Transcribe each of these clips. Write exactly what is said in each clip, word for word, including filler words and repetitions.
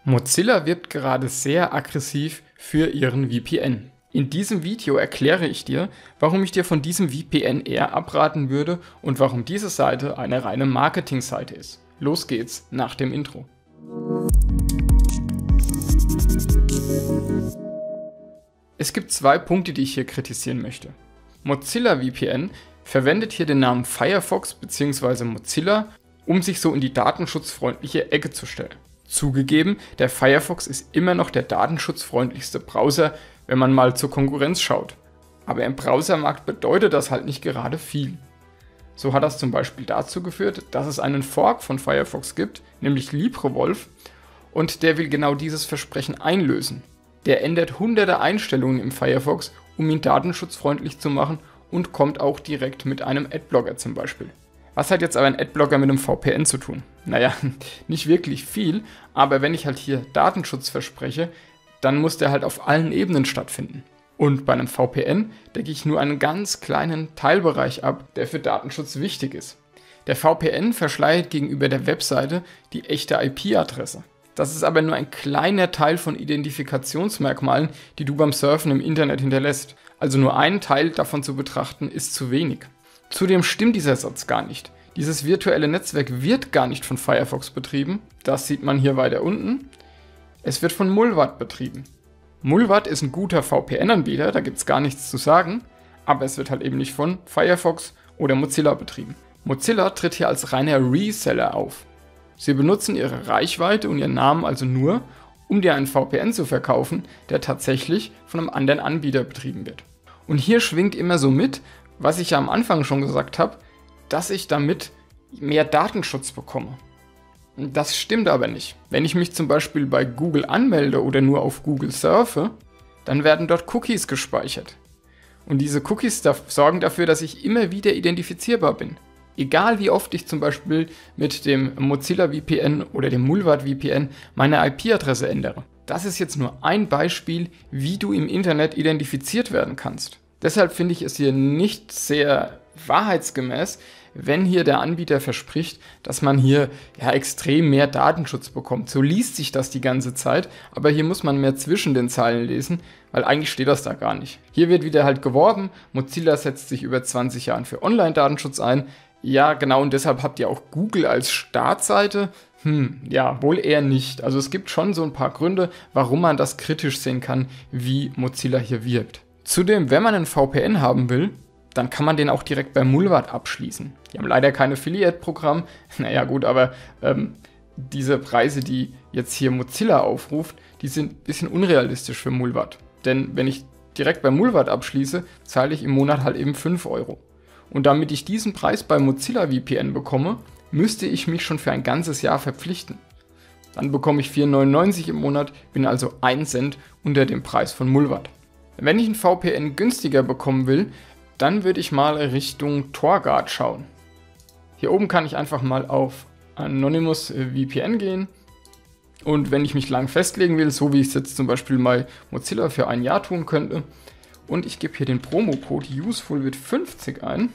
Mozilla wirbt gerade sehr aggressiv für ihren V P N. In diesem Video erkläre ich dir, warum ich dir von diesem V P N eher abraten würde und warum diese Seite eine reine Marketingseite ist. Los geht's nach dem Intro. Es gibt zwei Punkte, die ich hier kritisieren möchte. Mozilla V P N verwendet hier den Namen Firefox bzw. Mozilla, um sich so in die datenschutzfreundliche Ecke zu stellen. Zugegeben, der Firefox ist immer noch der datenschutzfreundlichste Browser, wenn man mal zur Konkurrenz schaut. Aber im Browsermarkt bedeutet das halt nicht gerade viel. So hat das zum Beispiel dazu geführt, dass es einen Fork von Firefox gibt, nämlich LibreWolf, und der will genau dieses Versprechen einlösen. Der ändert hunderte Einstellungen im Firefox, um ihn datenschutzfreundlich zu machen, und kommt auch direkt mit einem Adblocker zum Beispiel. Was hat jetzt aber ein Adblocker mit einem V P N zu tun? Naja, nicht wirklich viel, aber wenn ich halt hier Datenschutz verspreche, dann muss der halt auf allen Ebenen stattfinden. Und bei einem V P N decke ich nur einen ganz kleinen Teilbereich ab, der für Datenschutz wichtig ist. Der V P N verschleiert gegenüber der Webseite die echte I P-Adresse. Das ist aber nur ein kleiner Teil von Identifikationsmerkmalen, die du beim Surfen im Internet hinterlässt. Also nur einen Teil davon zu betrachten, ist zu wenig. Zudem stimmt dieser Satz gar nicht. Dieses virtuelle Netzwerk wird gar nicht von Firefox betrieben. Das sieht man hier weiter unten. Es wird von Mullvad betrieben. Mullvad ist ein guter V P N-Anbieter, da gibt es gar nichts zu sagen, aber es wird halt eben nicht von Firefox oder Mozilla betrieben. Mozilla tritt hier als reiner Reseller auf. Sie benutzen ihre Reichweite und ihren Namen also nur, um dir einen V P N zu verkaufen, der tatsächlich von einem anderen Anbieter betrieben wird. Und hier schwingt immer so mit, was ich ja am Anfang schon gesagt habe, dass ich damit mehr Datenschutz bekomme. Das stimmt aber nicht. Wenn ich mich zum Beispiel bei Google anmelde oder nur auf Google surfe, dann werden dort Cookies gespeichert. Und diese Cookies da- sorgen dafür, dass ich immer wieder identifizierbar bin. Egal wie oft ich zum Beispiel mit dem Mozilla V P N oder dem Mullvad V P N meine I P-Adresse ändere. Das ist jetzt nur ein Beispiel, wie du im Internet identifiziert werden kannst. Deshalb finde ich es hier nicht sehr wahrheitsgemäß, wenn hier der Anbieter verspricht, dass man hier ja extrem mehr Datenschutz bekommt. So liest sich das die ganze Zeit, aber hier muss man mehr zwischen den Zeilen lesen, weil eigentlich steht das da gar nicht. Hier wird wieder halt geworben, Mozilla setzt sich über zwanzig Jahren für Online-Datenschutz ein. Ja, genau, und deshalb habt ihr auch Google als Startseite. Hm, ja, wohl eher nicht. Also es gibt schon so ein paar Gründe, warum man das kritisch sehen kann, wie Mozilla hier wirbt. Zudem, wenn man einen V P N haben will, dann kann man den auch direkt bei Mullvad abschließen. Die haben leider kein Affiliate-Programm. Naja gut, aber ähm, diese Preise, die jetzt hier Mozilla aufruft, die sind ein bisschen unrealistisch für Mullvad. Denn wenn ich direkt bei Mullvad abschließe, zahle ich im Monat halt eben fünf Euro. Und damit ich diesen Preis bei Mozilla V P N bekomme, müsste ich mich schon für ein ganzes Jahr verpflichten. Dann bekomme ich vier neunundneunzig im Monat, bin also ein Cent unter dem Preis von Mullvad. Wenn ich einen V P N günstiger bekommen will, dann würde ich mal Richtung Torguard schauen. Hier oben kann ich einfach mal auf Anonymous V P N gehen. Und wenn ich mich lang festlegen will, so wie ich es jetzt zum Beispiel bei Mozilla für ein Jahr tun könnte, und ich gebe hier den Promocode useful with fünfzig ein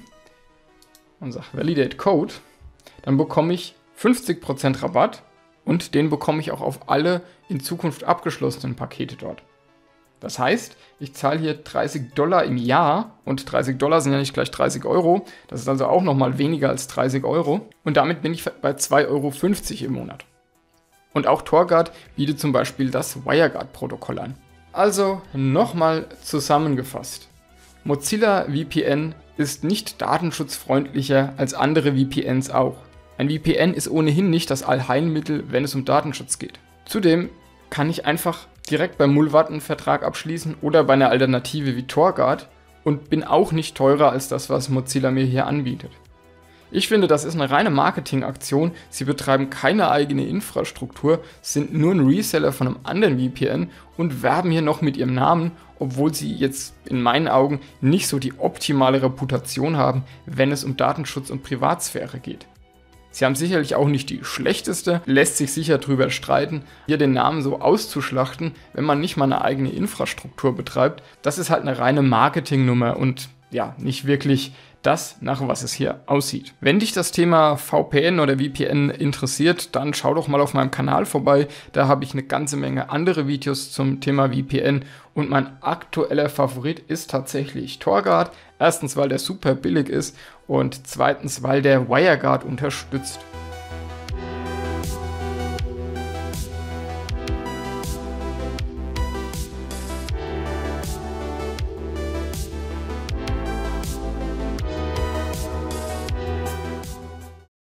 und sage Validate Code, dann bekomme ich fünfzig Prozent Rabatt und den bekomme ich auch auf alle in Zukunft abgeschlossenen Pakete dort. Das heißt, ich zahle hier dreißig Dollar im Jahr und dreißig Dollar sind ja nicht gleich dreißig Euro. Das ist also auch nochmal weniger als dreißig Euro und damit bin ich bei zwei Euro fünfzig im Monat. Und auch Torguard bietet zum Beispiel das WireGuard-Protokoll an. Also nochmal zusammengefasst. Mozilla V P N ist nicht datenschutzfreundlicher als andere V P Ns auch. Ein V P N ist ohnehin nicht das Allheilmittel, wenn es um Datenschutz geht. Zudem kann ich einfach direkt bei Mullvad einen Vertrag abschließen oder bei einer Alternative wie Torguard und bin auch nicht teurer als das, was Mozilla mir hier anbietet. Ich finde, das ist eine reine Marketingaktion. Sie betreiben keine eigene Infrastruktur, sind nur ein Reseller von einem anderen V P N und werben hier noch mit ihrem Namen, obwohl sie jetzt in meinen Augen nicht so die optimale Reputation haben, wenn es um Datenschutz und Privatsphäre geht. Sie haben sicherlich auch nicht die schlechteste, lässt sich sicher drüber streiten, hier den Namen so auszuschlachten, wenn man nicht mal eine eigene Infrastruktur betreibt. Das ist halt eine reine Marketingnummer und ja nicht wirklich das, nach was es hier aussieht. Wenn dich das Thema V P N oder V P N interessiert, dann schau doch mal auf meinem Kanal vorbei. Da habe ich eine ganze Menge andere Videos zum Thema V P N und mein aktueller Favorit ist tatsächlich Torguard. Erstens, weil der super billig ist und zweitens, weil der WireGuard unterstützt.